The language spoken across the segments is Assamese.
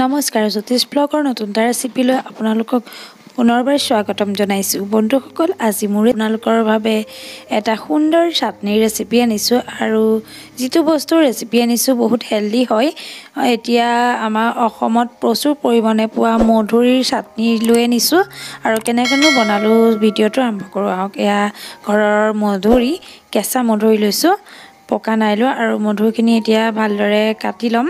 নমস্কাৰ জ্যোতিষ ব্লগৰ নতুন এটা ৰেচিপিলৈ আপোনালোকক পুনৰবাৰ স্বাগতম জনাইছো বন্ধুসকল আজি মই আপোনালোকৰ বাবে এটা সুন্দৰ চাটনিৰ ৰেচিপি আনিছো আৰু যিটো বস্তুৰ ৰেচিপি আনিছো বহুত হেলদি হয় এতিয়া আমাৰ অসমত প্ৰচুৰ পৰিমাণে পোৱা মধুৰিৰ চাটনি লৈ আনিছো আৰু কেনেকৈ বনালো ভিডিঅটো আৰম্ভ কৰো আহক এয়া ঘৰৰ মধুৰি কেঁচা মধুৰি লৈছো পকা নাই লোৱা আৰু মধুৰিখিনি এতিয়া ভালদৰে কাটি লম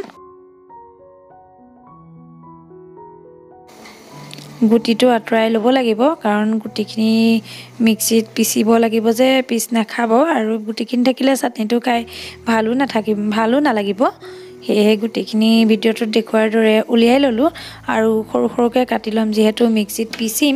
গুটিটো আঁতৰাই ল'ব লাগিব কাৰণ গুটিখিনি মিক্সিত পিচিব লাগিব যে পিছ নাখাব আৰু গুটিখিনি থাকিলে চাটনিটো খাই ভালো নালাগিব সেয়ে গুটিখিনি ভিডিঅ'টোত দেখুৱাৰ দৰে উলিয়াই ল'লো আৰু সৰু সৰুকৈ কাটি ল'ম যিহেতু মিক্সিত পিচিম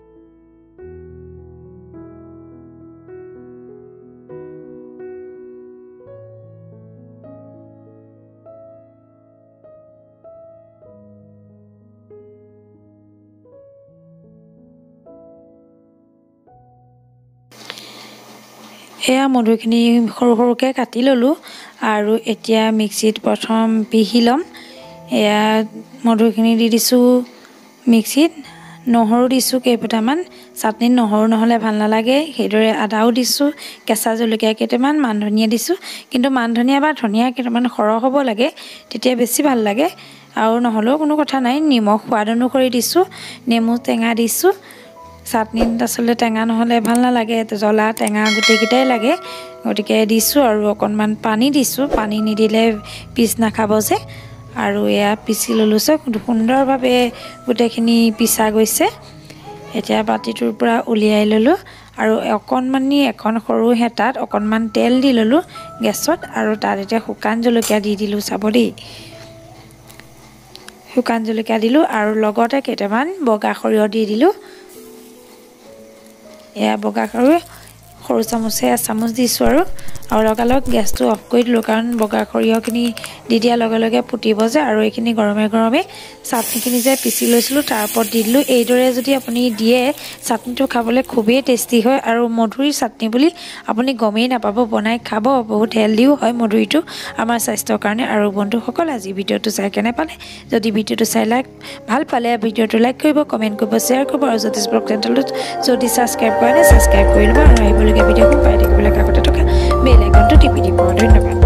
এয়া মধুৰিখিনি সৰু সৰুকৈ কাটি ল'লো আৰু এতিয়া মিক্সিত প্ৰথম পিহি ল'ম এয়া মধুৰিখিনি দি দিছোঁ মিক্সিত নহৰু দিছোঁ কেইফোটামান চাটনিত নহৰু নহ'লে ভাল নালাগে সেইদৰে আদাও দিছোঁ কেঁচা জলকীয়া কেইটামান মান ধনিয়া দিছোঁ কিন্তু মান ধনিয়া বা ধনিয়া কেইটামান সৰহ হ'ব লাগে তেতিয়া বেছি ভাল লাগে আৰু নহ'লেও কোনো কথা নাই নিমখ সোৱাদ অনুসৰি দিছোঁ নেমু টেঙা দিছোঁ চাটনিত আসলে টেঙা নহ'লে ভাল নালাগে জ্বলা টেঙা গোটেইকেইটাই লাগে গতিকে দিছোঁ আৰু অকণমান পানী দিছোঁ পানী নিদিলে পিছ নাখাব যে আৰু এয়া পিচি ল'লোঁ সুন্দৰভাৱে গোটেইখিনি পিচা গৈছে এতিয়া বাতিটোৰ পৰা উলিয়াই ল'লোঁ আৰু অকণমানি এখন সৰু হেতাত অকণমান তেল দি ল'লোঁ গেছত আৰু তাত এতিয়া শুকান জলকীয়া দি দিলোঁ চাব দেই শুকান জলকীয়া দিলোঁ আৰু লগতে কেইটামান বগা সৰিয়হ দি দিলোঁ এয়া বগা সৰিয়হ সৰু চামুচে এচামুচ দিছোঁ আৰু লগালগ গেছটো অফ কৰি দিলোঁ কাৰণ বগা সৰিয়হখিনি দি দিয়াৰ লগে লগে ফুটিব যে আৰু এইখিনি গৰমে গৰমে চাটনিখিনি যে পিচি লৈছিলোঁ তাৰ ওপৰত দি দিলোঁ এইদৰে যদি আপুনি দিয়ে চাটনিটো খাবলৈ খুবেই টেষ্টি হয় আৰু মধুৰিৰ চাটনি বুলি আপুনি গমেই নাপাব বনাই খাব বহুত হেলদিও হয় মধুৰিটো আমাৰ স্বাস্থ্যৰ কাৰণে আৰু বন্ধুসকল আজি ভিডিঅ'টো চাই কেনে পালে যদি ভিডিঅ'টো চাই ভাল পালে ভিডিঅ'টো লাইক কৰিব কমেণ্ট কৰিব শ্বেয়াৰ কৰিব আৰু জ্যোতিষ ব্লগ চেনেলটো যদি ছাবস্ক্ৰাইব কৰা নাই ছাবস্ক্ৰাইব কৰি ল'ব আৰু আহিবলগীয়া ভিডিঅ'বোৰ পাই থাকিবলৈ কাষতে থকা বেল আইকনটো টিপি দিব ধন্যবাদ।